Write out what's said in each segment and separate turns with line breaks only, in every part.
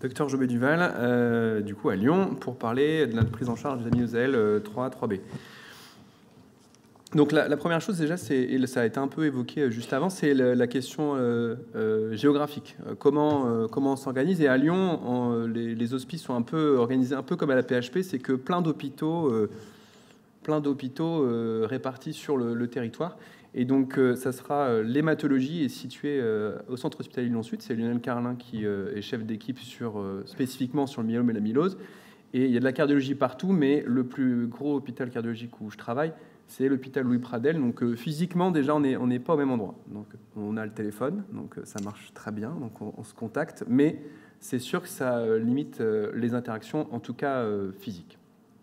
Docteur Jobé Duval, du coup à Lyon, pour parler de la prise en charge des amyloses AL 3B. Donc la première chose déjà, et ça a été un peu évoqué juste avant, c'est la question géographique. Comment on s'organise. Et à Lyon, les hospices sont un peu organisés un peu comme à la PHP, c'est que plein d'hôpitaux répartis sur le territoire. Et donc, ça sera l'hématologie est située au centre hospitalier Lyon-Sud. C'est Lionel Carlin qui est chef d'équipe spécifiquement sur le myélome et l'amylose. Et il y a de la cardiologie partout, mais le plus gros hôpital cardiologique où je travaille, c'est l'hôpital Louis Pradel. Donc, physiquement, déjà, on n'est pas au même endroit. Donc, on a le téléphone, donc ça marche très bien. Donc, on se contacte, mais c'est sûr que ça limite les interactions, en tout cas physiques.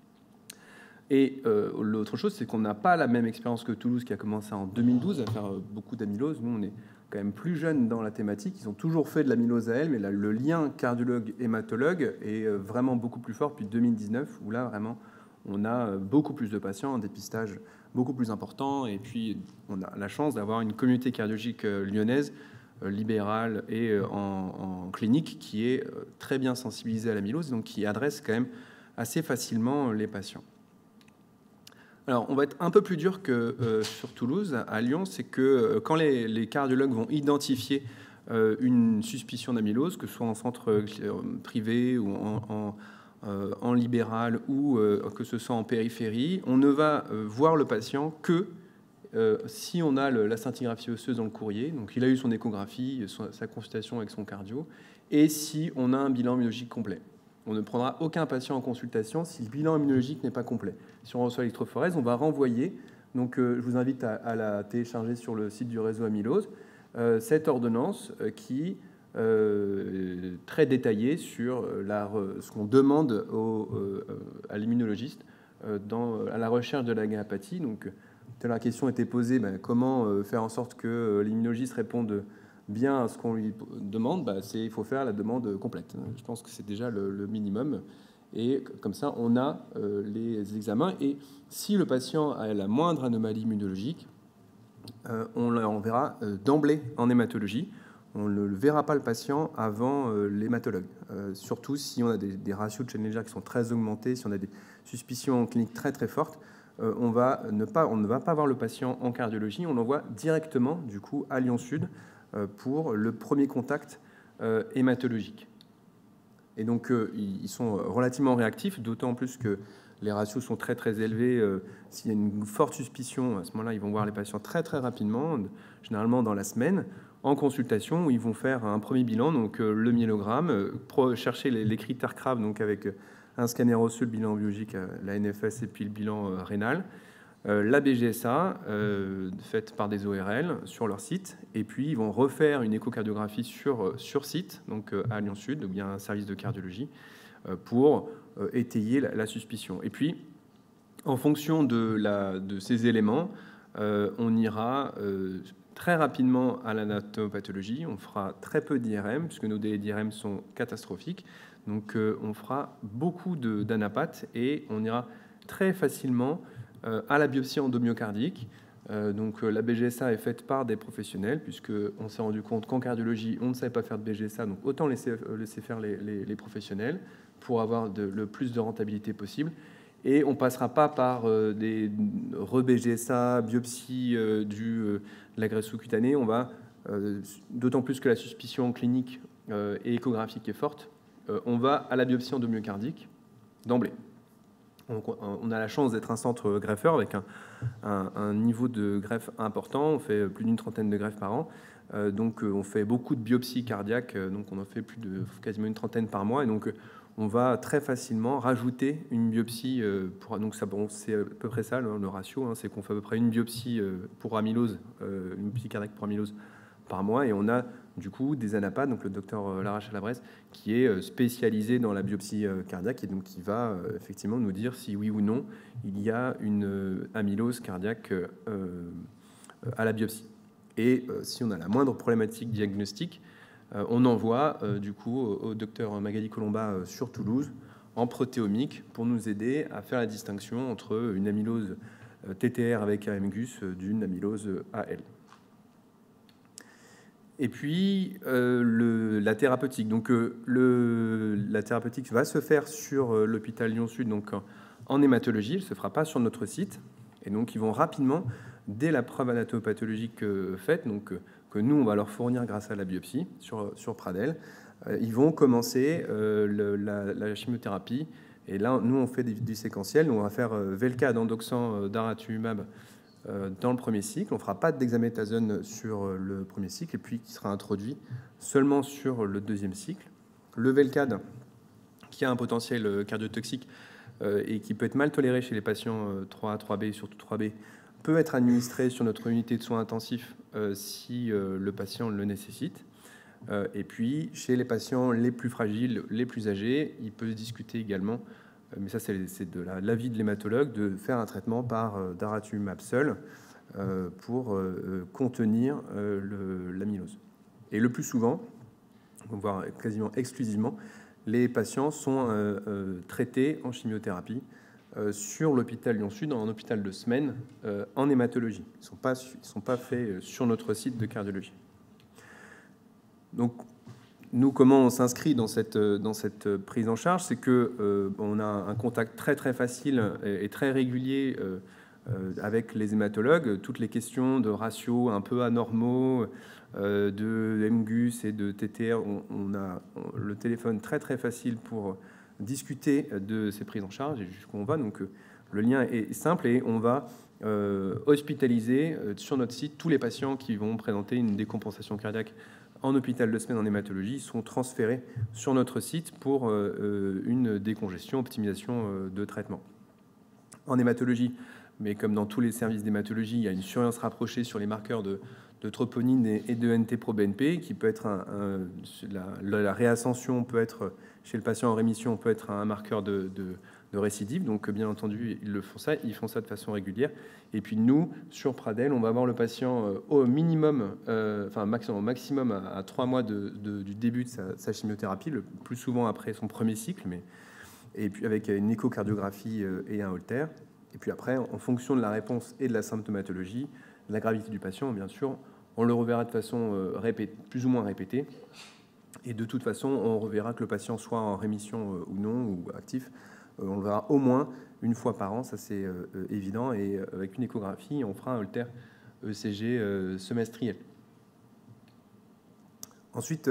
Et l'autre chose, c'est qu'on n'a pas la même expérience que Toulouse, qui a commencé en 2012 à faire beaucoup d'amylose. Nous, on est quand même plus jeunes dans la thématique. Ils ont toujours fait de l'amylose AL, mais là, le lien cardiologue-hématologue est vraiment beaucoup plus fort depuis 2019, où là, vraiment, on a beaucoup plus de patients, un dépistage beaucoup plus important. Et puis, on a la chance d'avoir une communauté cardiologique lyonnaise, libérale et en clinique, qui est très bien sensibilisée à l'amylose, donc qui adresse quand même assez facilement les patients. Alors, on va être un peu plus dur que sur Toulouse. À Lyon, c'est que quand les cardiologues vont identifier une suspicion d'amylose, que ce soit en centre privé ou en libéral ou que ce soit en périphérie, on ne va voir le patient que si on a la scintigraphie osseuse dans le courrier, donc il a eu son échographie, sa consultation avec son cardio, et si on a un bilan immunologique complet. On ne prendra aucun patient en consultation si le bilan immunologique n'est pas complet. Si on reçoit l'électrophorèse, on va renvoyer. Donc, je vous invite à la télécharger sur le site du réseau Amylose. Cette ordonnance qui est très détaillée sur ce qu'on demande à l'immunologiste à la recherche de la gamépathie. Donc, la question était posée, comment faire en sorte que l'immunologiste réponde bien à ce qu'on lui demande, il faut faire la demande complète. Je pense que c'est déjà le minimum. Et comme ça, on a les examens. Et si le patient a la moindre anomalie immunologique, on l'enverra d'emblée en hématologie. On ne verra pas le patient avant l'hématologue. Surtout si on a des ratios de Chenneger qui sont très augmentés, si on a des suspicions cliniques très très fortes, on ne va pas voir le patient en cardiologie, on l'envoie directement du coup à Lyon-Sud pour le premier contact hématologique. Et donc, ils sont relativement réactifs, d'autant plus que les ratios sont très très élevés. S'il y a une forte suspicion, à ce moment-là, ils vont voir les patients très très rapidement, généralement dans la semaine, en consultation, où ils vont faire un premier bilan, donc le myélogramme, chercher les critères CRAV, donc avec un scanner osseux, le bilan biologique, la NFS et puis le bilan rénal. La BGSA, faite par des ORL sur leur site, et puis ils vont refaire une échocardiographie sur site, donc à Lyon-Sud, ou bien un service de cardiologie, pour étayer la suspicion. Et puis, en fonction de ces éléments, on ira très rapidement à l'anatomopathologie, on fera très peu d'IRM, puisque nos délais d'IRM sont catastrophiques, donc on fera beaucoup d'anapathes, et on ira très facilement à la biopsie endomyocardique. Donc la BGSA est faite par des professionnels, puisqu'on s'est rendu compte qu'en cardiologie, on ne savait pas faire de BGSA, donc autant laisser faire les professionnels pour avoir le plus de rentabilité possible. Et on ne passera pas par des re-BGSA, biopsie de la graisse sous-cutanée. On va, d'autant plus que la suspicion clinique et échographique est forte, on va à la biopsie endomyocardique d'emblée. On a la chance d'être un centre greffeur avec un niveau de greffe important. On fait plus d'une trentaine de greffes par an. Donc, on fait beaucoup de biopsies cardiaques. Donc, on en fait quasiment une trentaine par mois. Et donc, on va très facilement rajouter une biopsie. Donc, c'est à peu près ça, le ratio. C'est qu'on fait à peu près une biopsie pour amylose, une biopsie cardiaque pour amylose par mois. Et on a du coup des anapathes, donc le docteur Larache-Labresse, qui est spécialisé dans la biopsie cardiaque et donc qui va effectivement nous dire si oui ou non il y a une amylose cardiaque à la biopsie. Et si on a la moindre problématique diagnostique, on envoie du coup au docteur Magali Colomba sur Toulouse en protéomique pour nous aider à faire la distinction entre une amylose TTR avec AMGUS d'une amylose AL. Et puis, la thérapeutique. Donc, la thérapeutique va se faire sur l'hôpital Lyon-Sud, donc en hématologie. Elle ne se fera pas sur notre site. Et donc, ils vont rapidement, dès la preuve anatomopathologique faite, donc, que nous, on va leur fournir grâce à la biopsie sur Pradel, ils vont commencer la chimiothérapie. Et là, nous, on fait du séquentiel. On va faire Velcade, Endoxan, Daratumumab dans le premier cycle. On ne fera pas de dexaméthasone sur le premier cycle, et puis qui sera introduit seulement sur le deuxième cycle. Le Velcade, qui a un potentiel cardiotoxique et qui peut être mal toléré chez les patients 3A, 3B, surtout 3B, peut être administré sur notre unité de soins intensifs si le patient le nécessite. Et puis, chez les patients les plus fragiles, les plus âgés, il peut se discuter également, mais ça c'est de l'avis de l'hématologue, de faire un traitement par daratumumab seul pour contenir l'amylose. Et le plus souvent, voire quasiment exclusivement, les patients sont traités en chimiothérapie sur l'hôpital Lyon-Sud, en hôpital de semaine, en hématologie. Ils ne sont pas faits sur notre site de cardiologie. Donc, nous, comment on s'inscrit dans cette prise en charge, c'est que on a un contact très très facile et très régulier avec les hématologues. Toutes les questions de ratios un peu anormaux, de MGUS et de TTR, on a le téléphone très très facile pour discuter de ces prises en charge et jusqu'où on va. Donc, le lien est simple et on va hospitaliser sur notre site tous les patients qui vont présenter une décompensation cardiaque en hôpital de semaine en hématologie sont transférés sur notre site pour une décongestion, optimisation de traitement. En hématologie, mais comme dans tous les services d'hématologie, il y a une surveillance rapprochée sur les marqueurs de troponine et de NT-proBNP, qui peut être la réascension peut être, chez le patient en rémission, peut être un marqueur de récidive. Donc, bien entendu, ils font ça de façon régulière. Et puis, nous, sur Pradel, on va voir le patient au minimum, au maximum à 3 mois du début de sa chimiothérapie, le plus souvent après son premier cycle, et puis avec une échocardiographie et un Holter. Et puis après, en fonction de la réponse et de la symptomatologie, de la gravité du patient, bien sûr, on le reverra de façon plus ou moins répétée. Et de toute façon, on reverra que le patient soit en rémission ou non, ou actif. On le verra au moins une fois par an, ça c'est évident. Et avec une échographie, on fera un Holter ECG semestriel. Ensuite,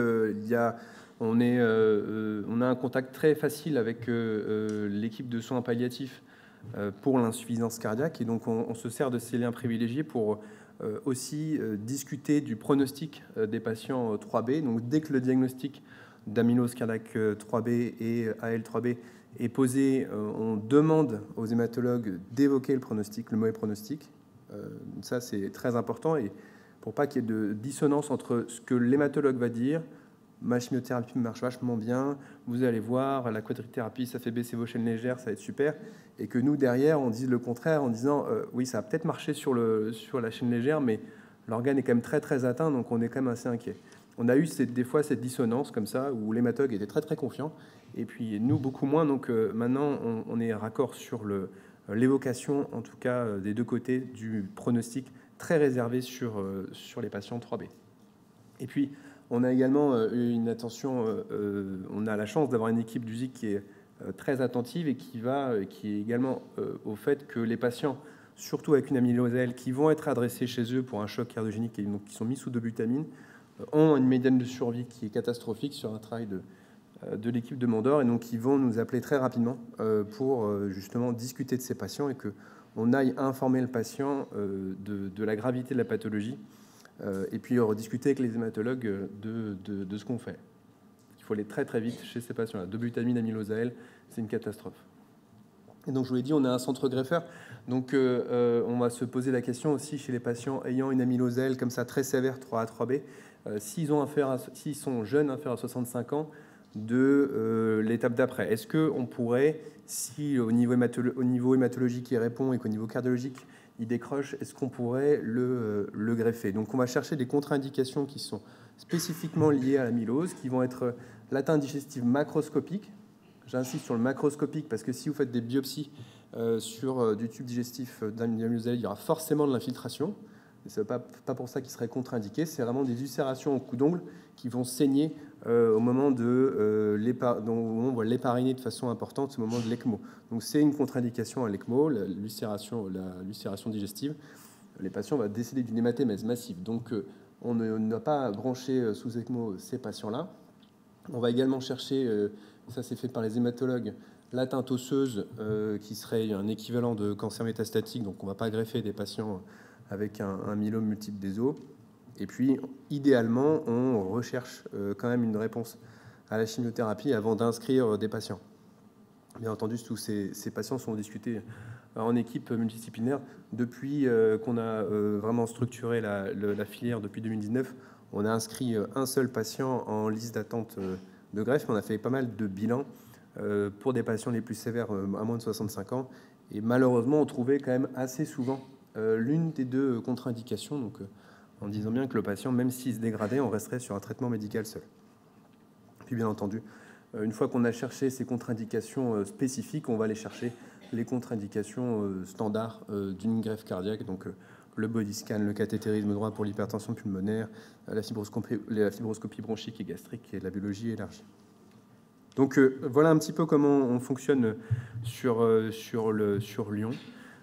on a un contact très facile avec l'équipe de soins palliatifs pour l'insuffisance cardiaque. Et donc, on se sert de ces liens privilégiés pour aussi discuter du pronostic des patients 3B. Donc, dès que le diagnostic d'amylose cardiaque 3B et AL3B est posé, on demande aux hématologues d'évoquer le pronostic, le mauvais pronostic. Ça, c'est très important. Et pour pas qu'il y ait de dissonance entre ce que l'hématologue va dire, ma chimiothérapie marche vachement bien, vous allez voir, la quadrithérapie, ça fait baisser vos chaînes légères, ça va être super, et que nous, derrière, on dise le contraire en disant oui, ça a peut-être marché sur la chaîne légère, mais l'organe est quand même très très atteint, donc on est quand même assez inquiet. On a eu des fois cette dissonance comme ça, où l'hématologue était très très confiant, et puis nous, beaucoup moins, donc maintenant, on est raccord sur l'évocation, en tout cas des deux côtés, du pronostic très réservé sur les patients 3B. Et puis, on a également une attention, on a la chance d'avoir une équipe d'USIC qui est très attentive et qui est également au fait que les patients, surtout avec une amylose AL, qui vont être adressés chez eux pour un choc cardiogénique et donc qui sont mis sous dobutamine, ont une médiane de survie qui est catastrophique sur un travail de l'équipe de Mondor, et donc ils vont nous appeler très rapidement pour justement discuter de ces patients et qu'on aille informer le patient de la gravité de la pathologie et puis rediscuter avec les hématologues de ce qu'on fait. Il faut aller très très vite chez ces patients-là. Dobutamine, amylose AL, c'est une catastrophe. Et donc je vous l'ai dit, on a un centre greffeur, donc on va se poser la question aussi chez les patients ayant une amylose AL comme ça très sévère, 3A, 3B, s'ils sont jeunes, inférieurs à 65 ans, de l'étape d'après. Est-ce qu'on pourrait, si au niveau hématologique il répond et qu'au niveau cardiologique il décroche, est-ce qu'on pourrait le greffer? Donc on va chercher des contre-indications qui sont spécifiquement liées à l'amylose, qui vont être l'atteinte digestive macroscopique. J'insiste sur le macroscopique parce que si vous faites des biopsies sur du tube digestif d'amylose AL, il y aura forcément de l'infiltration. Ce n'est pas pour ça qu'ils seraient contre-indiqués. C'est vraiment des ulcérations au cou d'ongle qui vont saigner au moment où on va l'hépariner de façon importante au moment de l'ECMO. Donc c'est une contre-indication à l'ECMO, l'ulcération digestive. Les patients vont décéder d'une hématémèse massive. Donc on n'a pas branché sous ECMO ces patients-là. On va également chercher, ça c'est fait par les hématologues, l'atteinte osseuse qui serait un équivalent de cancer métastatique. Donc on ne va pas greffer des patients avec un myélome multiple des os. Et puis, idéalement, on recherche quand même une réponse à la chimiothérapie avant d'inscrire des patients. Bien entendu, tous ces patients sont discutés en équipe multidisciplinaire. Depuis qu'on a vraiment structuré la filière depuis 2019, on a inscrit un seul patient en liste d'attente de greffe. On a fait pas mal de bilans pour des patients les plus sévères à moins de 65 ans. Et malheureusement, on trouvait quand même assez souvent l'une des deux contre-indications, donc en disant bien que le patient, même s'il se dégradait, on resterait sur un traitement médical seul. Puis bien entendu, une fois qu'on a cherché ces contre-indications spécifiques, on va aller chercher les contre-indications standards d'une greffe cardiaque, donc le body scan, le cathétérisme droit pour l'hypertension pulmonaire, la fibroscopie bronchique et gastrique et la biologie élargie. Donc voilà un petit peu comment on fonctionne sur Lyon.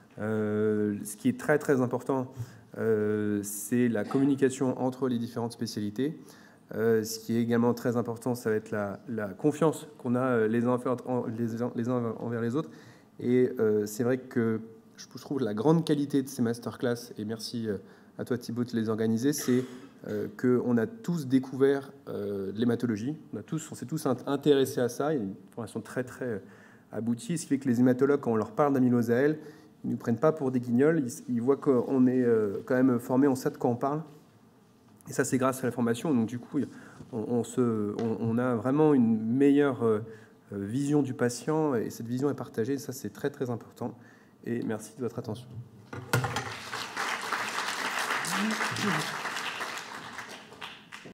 Ce qui est très très important, c'est la communication entre les différentes spécialités. Ce qui est également très important, ça va être la confiance qu'on a les uns envers les autres. Et c'est vrai que je trouve la grande qualité de ces masterclass, et merci à toi Thibaut de les organiser, c'est qu'on a tous découvert l'hématologie, on s'est tous intéressés à ça, il y a une formation très très aboutie, ce qui fait que les hématologues, quand on leur parle d'amylose AL, ils ne nous prennent pas pour des guignols, ils voient qu'on est quand même formés, on sait de quoi on parle. Et ça, c'est grâce à la formation. Donc, du coup, on a vraiment une meilleure vision du patient, et cette vision est partagée. Ça, c'est très, très important. Et merci de votre attention.